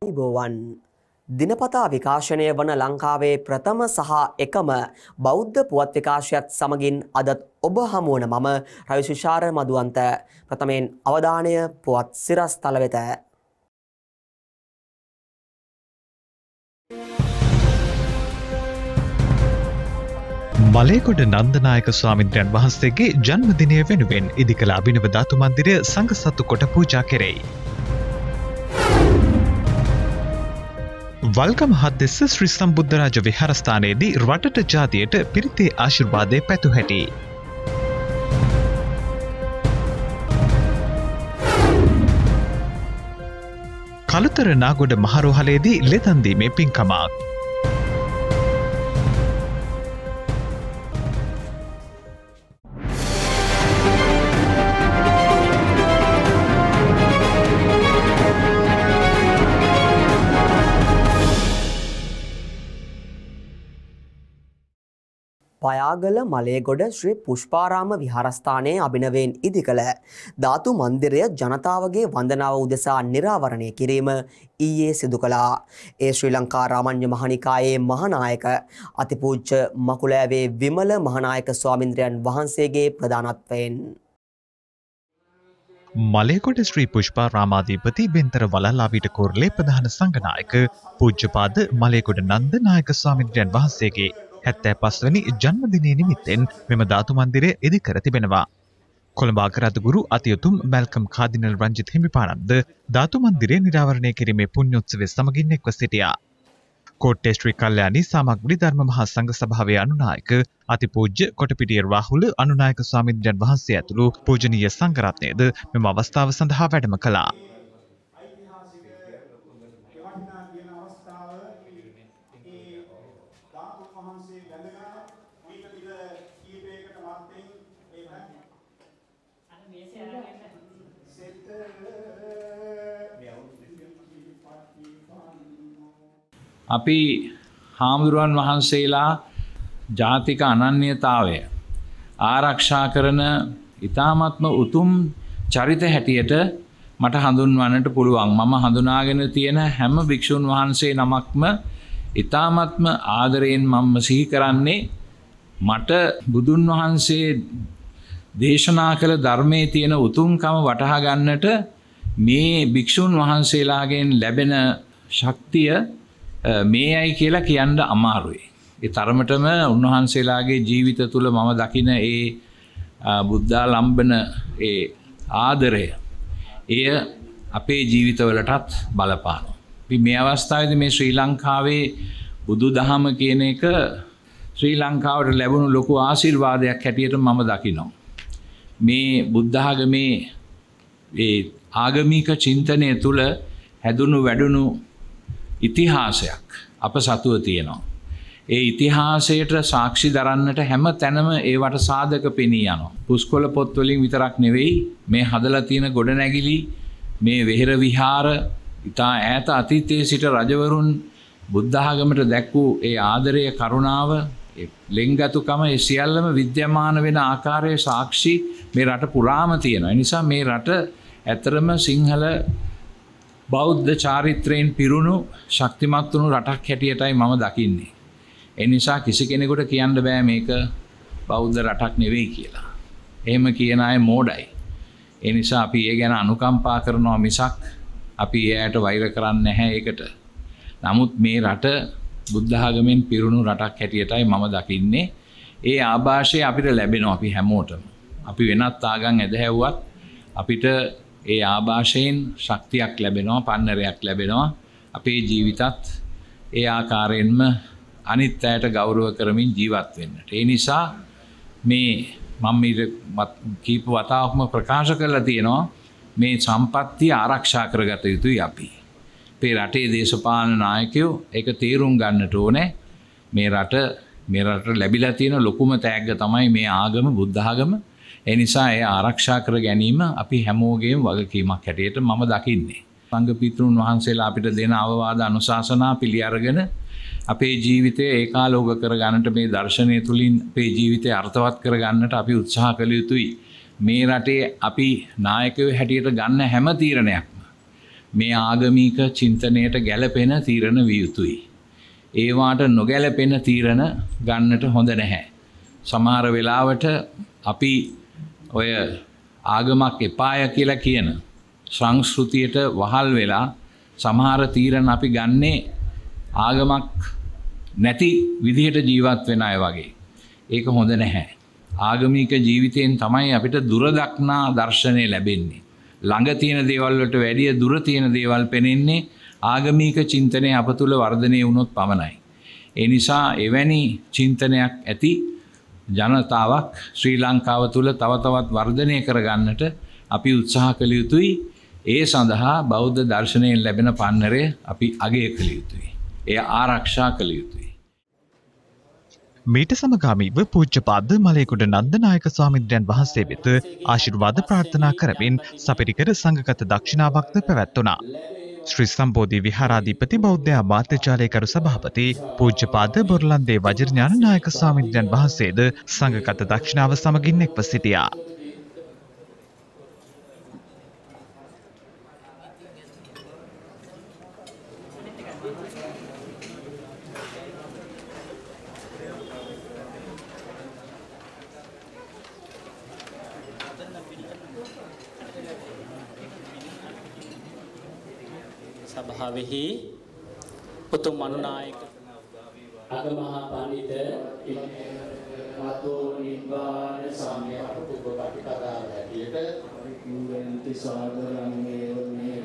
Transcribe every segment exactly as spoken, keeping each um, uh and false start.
ආයුබෝවන් දිනපතා විකාශනය වන ලංකාවේ ප්‍රථම සහ එකම බෞද්ධ පුවත් විකාශයත් සමගින් අදත් ඔබ හමුවන මම රවිසුෂාර මදුවන්ත ප්‍රථමයෙන් අවධානය පුවත් සිරස්තල වෙත. මලේගොඩ නන්දනායක ස්වාමින්ද්‍රයන් වහන්සේගේ ජන්මදිනය වෙනුවෙන් ඉදිකළ අභිනව ධාතු මන්දිරය සංඝසතු කොට පූජා කෙරෙයි. වල්ගම හද්දෙස්ස ශ්‍රී සම්බුද්ධරාජ විහාරස්ථානයේදී රටට ජාතියට පිරිතේ ආශිර්වාදය පැතු හැටි. කළුතර නාගොඩ මහරෝහලේදී ලෙතන් දීමේ පින්කමක්. පයාගල මලේගොඩ ශ්‍රී පුෂ්පාරාම විහාරස්ථානයේ අභිනවයෙන් ඉදිකළ ධාතු මන්දිරය ජනතාවගේ වන්දනාව උදෙසා නිරාවරණය කිරීම ඊයේ සිදු කළා. ඒ ශ්‍රී ලංකා රාමඤ්ඤ මහනිකායේ මහානායක අතිපූජ්‍ය මකුලෑවේ විමල මහානායක ස්වාමින්ද්‍රයන් වහන්සේගේ ප්‍රධානත්වයෙන් මලේගොඩ ශ්‍රී පුෂ්පාරාමාධිපති බෙන්තර වලල්ලාවිට කෝරළේ ප්‍රධාන සංඝනායක පූජ්‍යපාද මලේගොඩ නන්දනායක ස්වාමින්ද්‍රයන් වහන්සේගේ හැත්තෑ පස්වැනි ජන්මදිනය නිමිත්තෙන් මෙම ධාතු මන්දිරය ඉදිකර තිබෙනවා. කොළඹ අගරාධගුරු අතිඋතුම් මැල්කම් කාදිනල් රංජිත් හිමිපාණන්ද ධාතු මන්දිරය නිරාවරණය කිරීමේ පුණ්‍යෝත්සවය සමගින් එක්ව සිටියා. කෝට්ටේ ශ්‍රී කල්යාණී සාමග්‍රී ධර්ම මහා සංඝ සභාවේ අනුනායක අතිපූජ්‍ය කොටපිටිය රාහුල අනුනායක ස්වාමීන්ද්‍රයන් වහන්සේ ඇතුළු පූජනීය සංඝරත්නයද මෙම අවස්ථාව සඳහා වැඩම කළා. අපි හාමුදුරුවන් වහන්සේලා ජාතික අනන්‍යතාවය ආරක්ෂා කරන ඊ타ත්ම උතුම් චරිත හැටියට මට හඳුන්වන්නට පුළුවන්. මම හඳුනාගෙන තියෙන හැම භික්ෂුන් වහන්සේ නමක්ම ඊ타ත්ම ආදරයෙන් මම සිහි කරන්නේ මට බුදුන් වහන්සේ දේශනා කළ ධර්මයේ තියෙන උතුම්කම වටහා ගන්නට මේ භික්ෂුන් වහන්සේලාගෙන් ලැබෙන ශක්තිය මේ අයි කියලා කියන්න අමාරුයි. ඒ තරමටම උන්වහන්සේලාගේ ජීවිත තුළ මම දකින ඒ බුද්ධාලම්බන ඒ ආදරය එය අපේ ජීවිතවලටත් බලපානවා. අපි මේ අවස්ථාවේදී මේ ශ්‍රී ලංකාවේ බුදුදහම කියන එක ශ්‍රී ලංකාවට ලැබුණු ලොකු ආශිර්වාදයක් හැටියට මම දකිනවා. මේ බුද්ධ ආගමේ ඒ ආගමික චින්තනය තුළ හැදුණු වැඩුණු ඉතිහාසයක් අප සතුව තියෙනවා. ඒ ඉතිහාසයට සාක්ෂි දරන්නට හැම තැනම ඒවට සාධක පෙනී යනවා. පුස්කොළ පොත්වලින් විතරක් නෙවෙයි මේ හදලා තියෙන ගොඩනැගිලි මේ වෙහෙර විහාර ඉතා ඈත අතීතයේ සිට රජවරුන් බුද්ධ ආගමට දැක් වූ ඒ ආදරය කරුණාව ඒ ලෙන්ගතුකම ඒ සියල්ලම විද්‍යමාන වෙන ආකාරයේ සාක්ෂි මේ රට පුරාම තියෙනවා. ඒ නිසා මේ රට ඇතරම සිංහල බෞද්ධ චාරිත්‍රයෙන් පිරුණු ශක්තිමත් වුණු රටක් හැටියටයි මම දකින්නේ. ඒ නිසා කිසි කෙනෙකුට කියන්න බෑ මේක බෞද්ධ රටක් නෙවෙයි කියලා. එහෙම කියන අය මෝඩයි. ඒ නිසා අපි ඒ ගැන අනුකම්පා කරනවා මිසක් අපි එයාට වෛර කරන්නේ නැහැ ඒකට. නමුත් මේ රට බුද්ධ ආගමෙන් පිරුණු රටක් හැටියටයි මම දකින්නේ. ඒ ආభాෂය අපිට ලැබෙනවා අපි හැමෝටම. අපි වෙනත් ආගම් ඇදහැව්වත් අපිට ඒ ආభాෂයෙන් ශක්තියක් ලැබෙනවා, පන්නරයක් ලැබෙනවා. අපේ ජීවිතත් ඒ ආකාරයෙන්ම අනිත් අයට ගෞරව කරමින් ජීවත් වෙන්නට. ඒ නිසා මේ මම මේ කීප වතාවක්ම ප්‍රකාශ කරලා තියෙනවා මේ සම්පත්තිය ආරක්ෂා කරගත යුතුයි අපි. අපේ රටේ දේශපාලන නායකයෝ ඒක තේරුම් ගන්නට ඕනේ. මේ රට මේ රට ලැබිලා තියෙන ලොකුම තෑග්ග තමයි මේ ආගම, බුද්ධ ආගම. ඒ නිසා ඒ ආරක්ෂා කර ගැනීම අපි හැමෝගේම වගකීමක් හැටියට මම දකින්නේ. සංඝ පිතෘන් වහන්සේලා අපිට දෙන අවවාද අනුශාසනා පිළි අරගෙන අපේ ජීවිතය ඒකාලෝක කර ගන්නට මේ දර්ශනය තුලින් අපේ ජීවිතය අර්ථවත් කර ගන්නට අපි උත්සාහ කළ යුතුයි. මේ රටේ අපි නායකයෝ හැටියට ගන්න හැම තීරණයක්ම මේ ආගමික චින්තනයට ගැළපෙන තීරණ විය යුතුයි. ඒවාට නොගැළපෙන තීරණ ගන්නට හොඳ නැහැ. සමහර වෙලාවට අපි ඔය ආගමක් එපාය කියලා කියන සංස්කෘතියට වහල් වෙලා සමහර තීරණ අපි ගන්නේ ආගමක් නැති විදිහට ජීවත් වෙන අය වගේ. ඒක හොඳ නැහැ. ආගමික ජීවිතයෙන් තමයි අපිට දුර දක්නා දර්ශනය ලැබෙන්නේ. ළඟ තියෙන දේවල් වලට වැඩිය දුර තියෙන දේවල් පෙනෙන්නේ ආගමික චින්තනය අප තුළ වර්ධනය වුණොත් පමණයි. ඒ නිසා එවැනි චින්තනයක් ඇති ජනතාවක් ශ්‍රී ලංකාව තුළ තව තවත් වර්ධනය කරගන්නට අපි උත්සාහ කළ යුතුයි. ඒ සඳහා බෞද්ධ දර්ශනයෙන් ලැබෙන පන්නරය අපි අගය කළ යුතුයි. එය ආරක්ෂා කළ යුතුයි. මීට සමගාමීව පූජ්‍යපාද මලේගොඩ නන්දනායක ස්වාමීන් වහන්සේ වෙත ආශිර්වාද ප්‍රාර්ථනා කරමින් සපිරිකර සංඝගත දක්ෂිනාවක්ද පැවැත්වුණා. ශ්‍රී සම්බෝධි විහාරාධිපති බෞද්ධ අමාත්‍යාලයකරු සභාපති පූජ්‍යපාද බොරලන්දේ වජිරඥාන නායක ස්වාමීන් වහන්සේද සංඝගත දක්ෂිනාව සමගින් එක්ව සිටියා. සභාවෙහි උතුම් මනුනායක අගමහා පඬිත මතෝ නිබ්බාන සම්්‍යක් උපපටිපදා හැටියට මුවෙන්ති සාදරං මේව මේව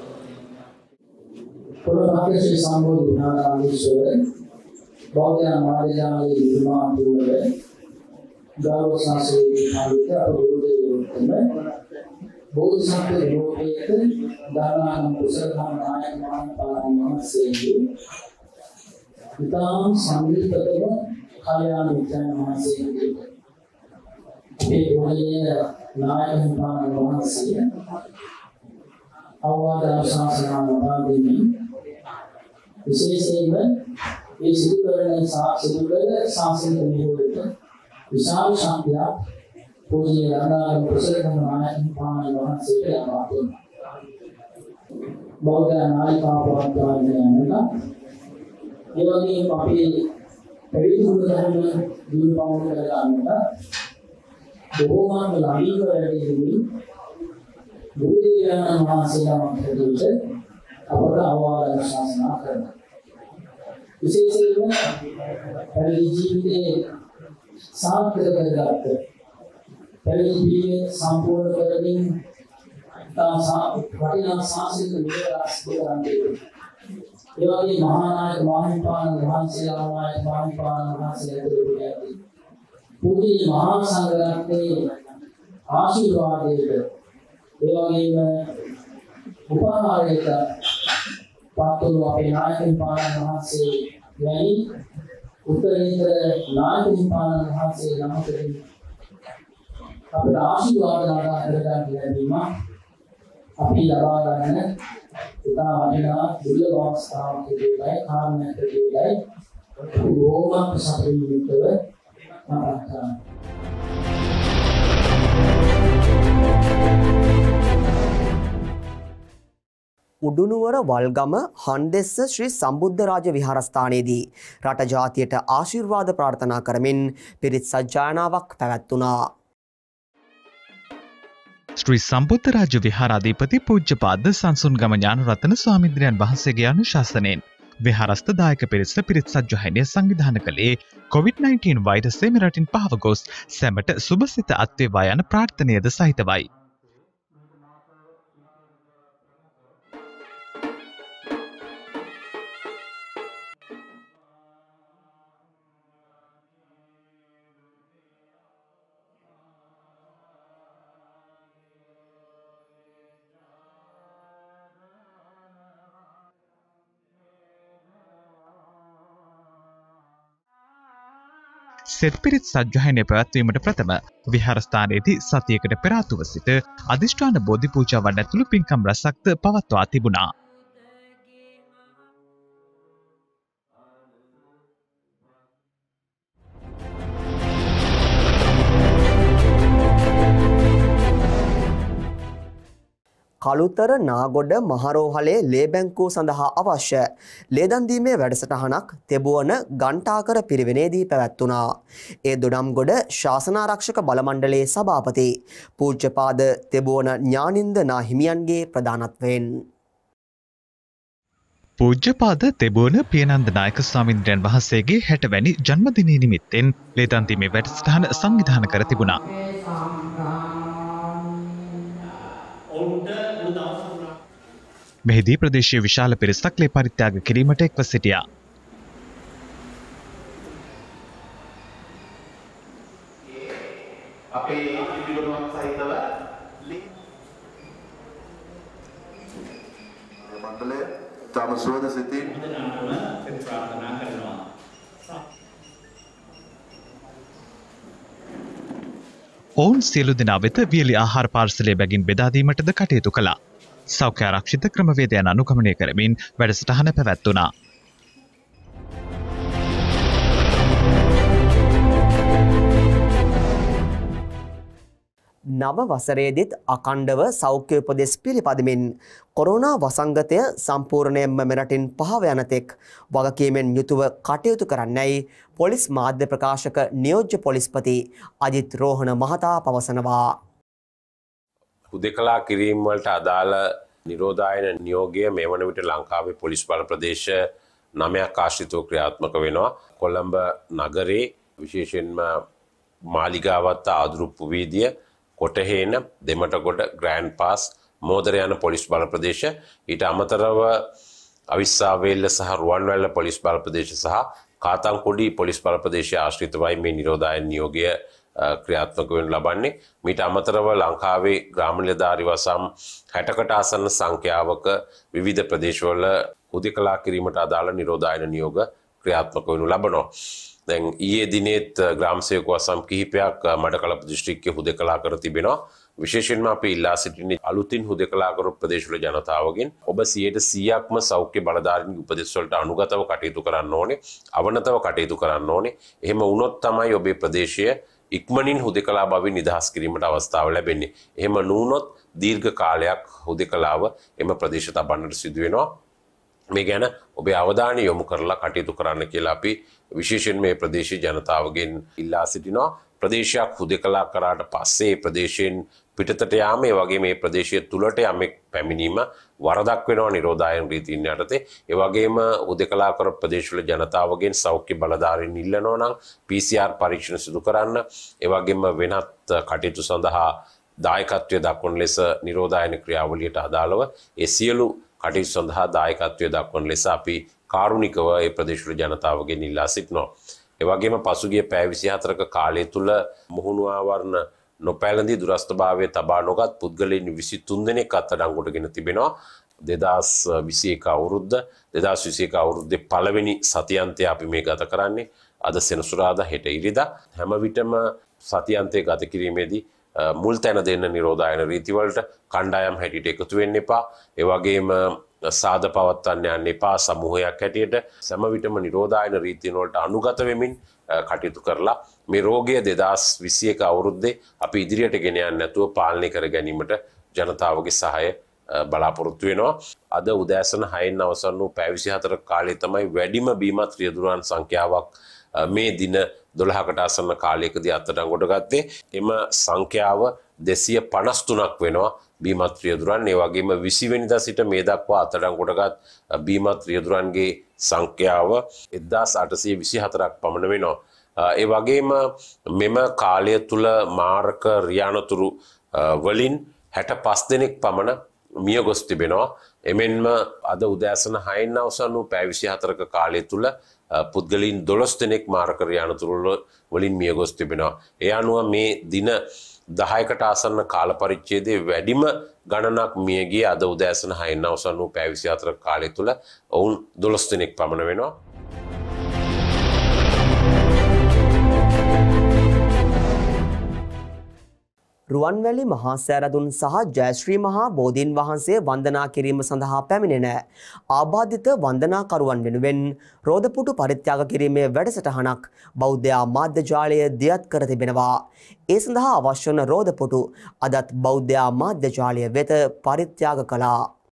පොරොන්දු ශ්‍රී සම්බෝධි විහාරාධිපති බෞද්ධ මාර්යාලේ විමාතුල ගෞරව සංස්කෘතික පඬිත අපුරුදේ බෝධිසත්ව රූපයක දානාන කුසලධම් නායක මහාපාරම මහසේගේ ඉතාම සංගීතකව කල්‍යාණ මිත්‍රයන් මහසේගේ ඒ ගුණීය නායක මහාපාරම මහසේගේ අවවාද ශාසනාව පාදිමි විශේෂයෙන්ම ඒ සිදු කරන සිදු කරන ශාසනික නියෝගයට විශාල ශක්තියක් पूज्य रंगार पुस्तकम नायक पान वहां से आते बौद्ध नायक पापवाद में अनका योगी पापी पवित्र धर्म जीव पावन करगा अनका बहुमान लाभी को रहते हुए गुरुदेव वहां से नाम करते अपना अवाद शासना करना विशेषकर पहली जीविते साथ करके पहले संपूर्ण करने का वटिना सांसिक विरास कराते ये वाली महानायक महापान महान से नायक महापान महान से लेते पूरी महासंग्राम के आशीर्वाद देकर ये वाली में उपहार देकर पातुल अपने नायक महापान महान से यानी उत्तरेंद्र नायक महापान महान से नाम करें අපේ ආශිර්වාද ආදායකයන් ලැබීම අපි ලබා ගන්න ඉතා වටිනා දුර්ලභ අවස්ථාවක් විදිහටයි කාරණයක් විදිහටයි ඕම සතුටින්ව මම උඩුනුවර වල්ගම හන්දෙස්ස ශ්‍රී සම්බුද්ධ රාජ විහාරස්ථානයේදී රට ජාතියට ආශිර්වාද ප්‍රාර්ථනා කරමින් පිරිත් සජ්ජායනාවක් පැවැත්වුණා. ශ්‍රී සම්බුද්ධ රාජ විහාරාධිපති පූජ්‍යපාද සංසුන්ගම ඥානරත්න ස්වාමීන් වහන්සේගේ අනුශාසනයෙන් විහාරස්ථ දායක පිරිස පිරිත් සජ්ජායනය සංවිධානය කළේ කොවිඩ් නයින්ටීන් වෛරසය මෙරටින් පහව ගොස් සැමට සුබසිත අත්වේවා යන ප්‍රාර්ථනයද සහිතවයි. සෙත් පිරිත් සජ්ජායනය පැවැත්වීමට ප්‍රථම විහාරස්ථානයේදී සතියකට පෙර ආතුව සිට අධිෂ්ඨාන බෝධි පූජාවන් ඇතුළු පින්කම් රැසක්ද පවත්වා තිබුණා. බලුතර නාගොඩ මහරෝහලේ ලේ බැංකුව සඳහා අවශ්‍ය ලේදන් දීමේ වැඩසටහනක් තෙබුවන ගන්ටාකර පිරිවෙනේදී පැවැත්වුණා. ඒ දොඩම්ගොඩ ශාසනාරක්ෂක බල මණ්ඩලයේ සභාපති පූජ්‍යපාද තෙබුවන ඥානින්ද නාහිමියන්ගේ ප්‍රධානත්වයෙන් පූජ්‍යපාද තෙබුවන පියනන්ද නායක ස්වාමීන්ද්‍රයන් වහන්සේගේ හැට වැනි ජන්මදිනය නිමිත්තෙන් ලේදන් දීමේ වැඩසටහන සංවිධානය කර තිබුණා. මෙහිදී ප්‍රදේශීය විශාල පිරිසක් ලේ පරිත්‍යාග කිරීමට එක්ව සිටියා. අපේ පිළිවෙලක් සහිතව මණ්ඩලය තම සුවද සිතින් ප්‍රාර්ථනා කරනවා. ඔවුන් සියලු දෙනා වෙත වියලි ආහාර පාර්සලය බැගින් බෙදා දීමටද කටයුතු කළා. සෞඛ්‍ය ආරක්ෂිත ක්‍රමවේදයන් අනුගමනය කරමින් වැඩසටහන පැවැත්වුණා. නව වසරේදීත් අකණ්ඩව සෞඛ්‍ය උපදෙස් පිළිපදමින් කොරෝනා වසංගතය සම්පූර්ණයෙන්ම මෙරටින් පහව යන තෙක් වගකීමෙන් යුතුව කටයුතු කරන්නයි පොලිස් මාධ්‍ය ප්‍රකාශක නියෝජ්‍ය පොලිස්පති අජිත් රෝහණ මහතා පවසනවා. හුදෙකලා කිරීම වලට අදාළ නිරෝධායන නියෝගය මේ වන විට ලංකාවේ පොලිස් බල ප්‍රදේශ නවයක් ආශ්‍රිතව ක්‍රියාත්මක වෙනවා. කොළඹ නගරේ විශේෂයෙන්ම මාලිගාවත්ත ආදුරුප්පු වීදිය කොටහේන දෙමටගොඩ ග්‍රෑන්ඩ් පාස් මෝදර යන පොලිස් බල ප්‍රදේශ ඊට අමතරව අවිස්සාවේල්ල සහ රුවන්වැල්ල පොලිස් බල ප්‍රදේශ සහ කාතන්කොඩි පොලිස් බල ප්‍රදේශය ආශ්‍රිතවයි මේ නිරෝධායන නියෝගය ක්‍රියාත්මක වෙනු ලබන්නේ. මීට අමතරව ලංකාවේ ග්‍රාම නිලධාරි වසම් හැටකට ආසන්න සංඛ්‍යාවක විවිධ ප්‍රදේශවල හුදෙකලා කිරීමට අදාළ නිරෝධායන නියෝග ක්‍රියාත්මක වෙනු ලබනවා. දැන් ඊයේ දිනේත් ග්‍රාම සේවක වසම් කිහිපයක් මඩකලපු දිස්ත්‍රික්කයේ හුදෙකලා කර තිබෙනවා. විශේෂයෙන්ම අපි ඉල්ලා සිටින්නේ අලුතින් හුදෙකලා කරු ප්‍රදේශවල ජනතාවගෙන් ඔබ සියයට සීයක්ම සෞඛ්‍ය බලධාරීන්ගේ උපදෙස් වලට අනුගතව කටයුතු කරන්න ඕනේ. අවනතව කටයුතු කරන්න ඕනේ. එහෙම වුණොත් තමයි ඔබේ ප්‍රදේශය ඉක්මනින් හුදෙකලා බවින් නිදහස් කිරීමට අවස්ථාව ලැබෙන්නේ. එහෙම නුනොත් දීර්ඝ කාලයක් හුදෙකලාව එම ප්‍රදේශ තබන්නට සිදු වෙනවා. මේ ගැන ඔබේ අවධානය යොමු කරලා කටයුතු කරන්න කියලා අපි විශේෂයෙන් මේ ප්‍රදේශීය ජනතාවගෙන් ඉල්ලා සිටිනවා. ප්‍රදේශයක් හුදෙකලා කරාට පස්සේ ප්‍රදේශයෙන් පිටතට යාම ඒ වගේ මේ ප්‍රදේශය තුලට යමෙක් පැමිණීම වරදක් වෙනවා නිරෝධායන රීතීන් යටතේ. ඒ වගේම හුදෙකලා කර ප්‍රදේශවල ජනතාවගෙන් සෞඛ්‍ය බලධාරීන් ඉල්ලනවා නම් පී සී ආර් පරීක්ෂණ සිදු කරන්න. ඒ වගේම වෙනත් කටයුතු සඳහා දායකත්වය දක්වන ලෙස නිරෝධායන ක්‍රියාවලියට අදාළව ඒ සියලු කටයුතු සඳහා දායකත්වය දක්වන ලෙස අපි කාරුණිකව ඒ ප්‍රදේශවල ජනතාවගෙන් ඉල්ලා සිටිනවා. ඒ වගේම පසුගිය පැය විසිහතරක කාලය තුල මුහුණු ආවරණ නොපැළඳී දුරස්ථභාවයේ තබා නොගත් පුද්ගලයන් විසිතුන් දෙනෙක් අත්අඩංගුවටගෙන තිබෙනවා. දෙදහස් විසි එක අවුරුද්ද දෙදහස් විසි එක අවුරුද්දේ පළවෙනි සතියන්තය අපි මේ ගත කරන්නේ. අද සෙනසුරාදා හෙට ඉරිදා හැම විටම සතියන්තය ගත කිරීමේදී මුල් තැන දෙන්න නිරෝධායන රීතිවලට කණ්ඩායම් හැටියට එකතු වෙන්න එපා. ඒ වගේම සාද පවත්වන්න යන්න එපා. සමූහයක් හැටියට සෑම විටම නිරෝධායන රීතීන් වලට අනුගත වෙමින් කටයුතු කරලා මේ රෝගය දෙදහස් විසි එක අවුරුද්දේ අපි ඉදිරියට ගෙන යන්න නැතුව පාලනය කර ගැනීමට ජනතාවගේ සහාය බලාපොරොත්තු වෙනවා. අද උදෑසන හයෙන් අවසන් වූ පැය විසිහතර කාලයේ තමයි වැඩිම බීමත් රියදුරන් සංඛ්‍යාවක් මේ දින දොළහකට ආසන්න කාලයකදී අත්අඩංගුවට ගත්තේ. එම සංඛ්‍යාව දෙසිය පනස් තුනක් වෙනවා බීමත් රියදුරන්. ඒ වගේම විසි වෙනිදා සිට මේ දක්වා අත්අඩංගුවටගත් බීමත් රියදුරන්ගේ සංඛ්‍යාව එක්දාස් අටසිය විසිහතරක් පමණ වෙනවා. ඒ වගේම මෙම කාලය තුල මාරක රියානතුරු වලින් හැට පස් දෙනෙක් පමණ මිය ගොස් තිබෙනවා. එමෙන්ම අද උදෑසන හයෙන් අවසන් වූ පැය විසිහතරක කාලය තුල පුද්ගලයන් දොළොස් දෙනෙක් මාරක රියානතුරු වලින් මිය ගොස් තිබෙනවා. ඒ අනුව මේ දින දහයකට ආසන්න කාල පරිච්ඡේදයේ වැඩිම ගණනක් මිය ගියේ අද උදෑසන හයෙන් අවසන් වූ පැය විසිහතරක කාලය තුල ඔවුන් දොළොස් දෙනෙක් පමණ වෙනවා. රුවන්වැලි මහා සෑරදුන් සහ ජයශ්‍රී මහා බෝධීන් වහන්සේ වන්දනා කිරීම සඳහා පැමිණෙන ආබාධිත වන්දනාකරුවන් වෙනුවෙන් රෝදපුටු පරිත්‍යාග කිරීමේ වැඩසටහනක් බෞද්ධ මාධ්‍ය ජාලය දියත් කර තිබෙනවා. ඒ සඳහා අවශ්‍ය වන රෝදපුටු අදත් බෞද්ධ මාධ්‍ය ජාලය වෙත පරිත්‍යාග කළා.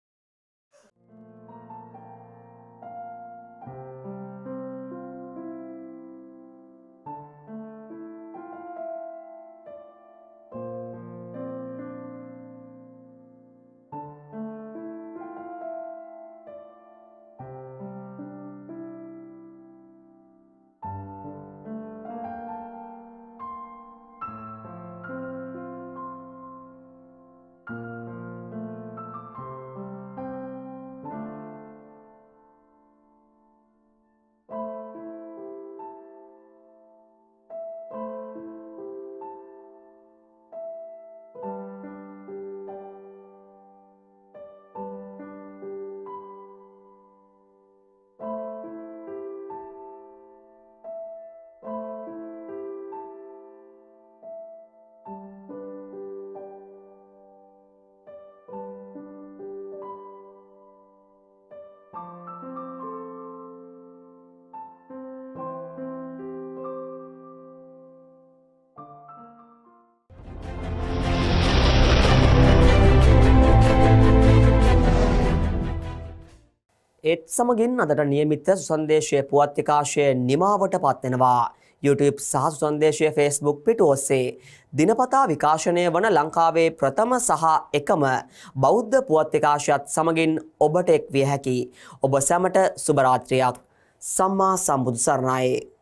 ඒත් සමගින් අදට නියමිත සුසන්දේශය පුවත් විකාශය නිමාවට පත්වෙනවා. YouTube සහ සුසන්දේශය Facebook පිටු ඔස්සේ දිනපතා විකාශනය වන ලංකාවේ ප්‍රථම සහ එකම බෞද්ධ පුවත් විකාශයත් සමගින් ඔබට එක් විය හැකි. ඔබ සැමට සුබ රාත්‍රියක්. සම්මා සම්බුදු සරණයි.